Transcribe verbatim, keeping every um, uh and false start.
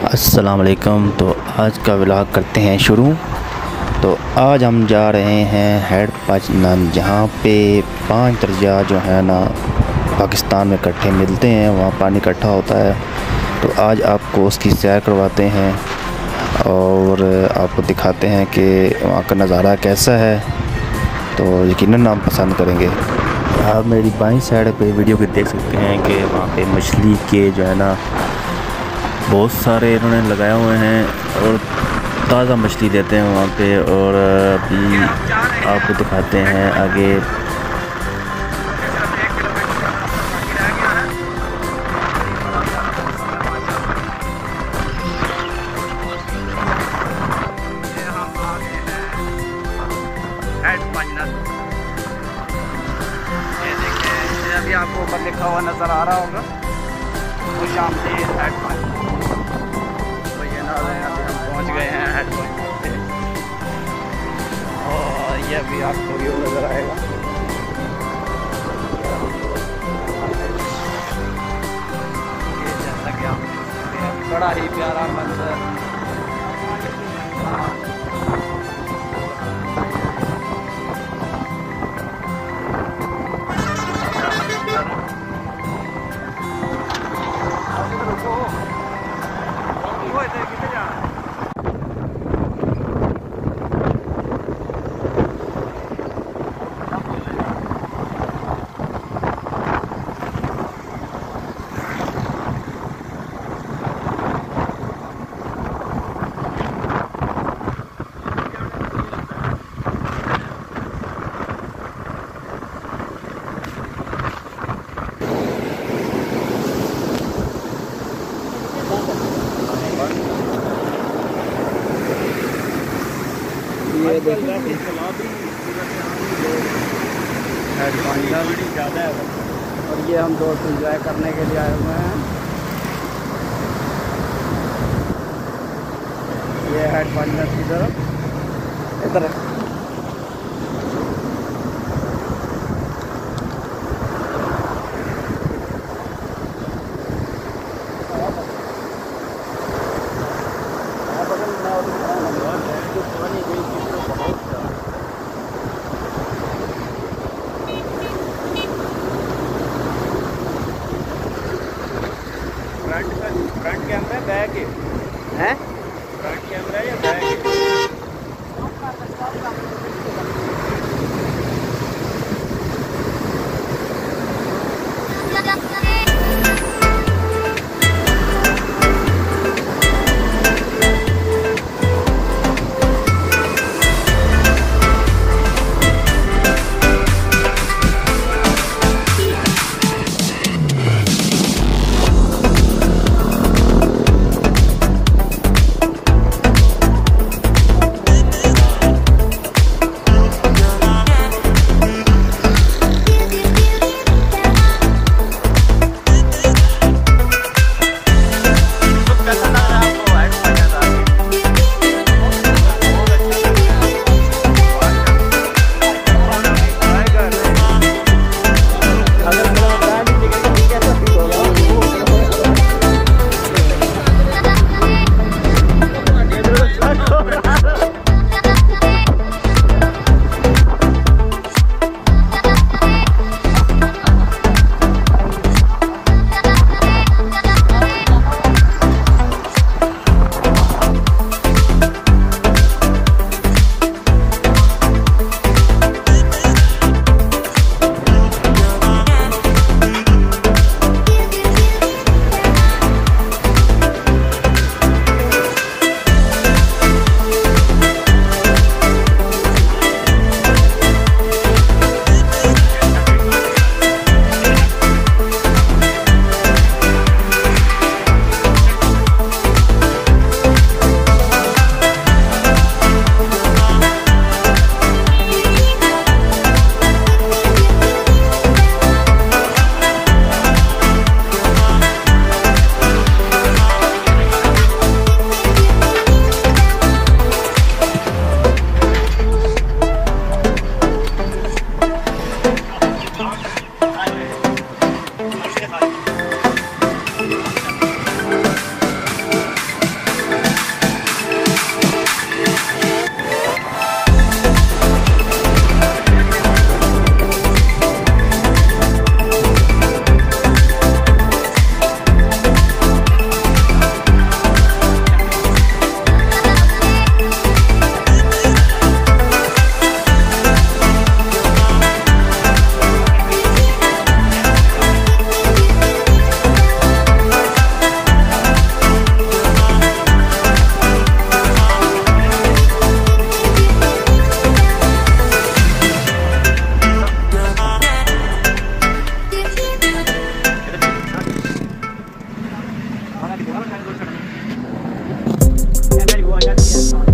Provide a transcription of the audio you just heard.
अस्सलाम वालेकुम। तो आज का व्लॉग करते हैं शुरू। तो आज हम जा रहे हैं हेड पाकिस्तान, जहाँ पे पांच दरिया जो है ना पाकिस्तान में इकट्ठे मिलते हैं, वहाँ पानी इकट्ठा होता है। तो आज आपको उसकी सैर करवाते हैं और आपको दिखाते हैं कि वहाँ का नज़ारा कैसा है। तो यकीनन आप पसंद करेंगे। आप मेरी बाईं साइड पे वीडियो पे देख सकते हैं कि वहाँ पे मछली के जो है ना बहुत सारे इन्होंने लगाए हुए हैं और ताज़ा मछली देते हैं वहाँ पे। और अभी आपको दिखाते हैं आगे। ये देखिए, अभी आपको ऊपर लिखा हुआ नज़र आ रहा होगा वो शाम से हेड पॉइंट। तो ये ना अभी हम पहुंच गए हैं हेड पॉइंट पे और ये अभी आपको व्यू नज़र आएगा। ये जैसा कि आप बड़ा ही प्यारा मंजर। ये देखिए हेड पॉइंट ज़्यादा है और ये हम दोस्त इंजॉय करने के लिए आए हुए हैं। ये हेड पॉइंट की तरफ इधर फ्रंट कैमरा है, बैक है? फ्रंट कैमरा या बैक है? Yang dari gua aja.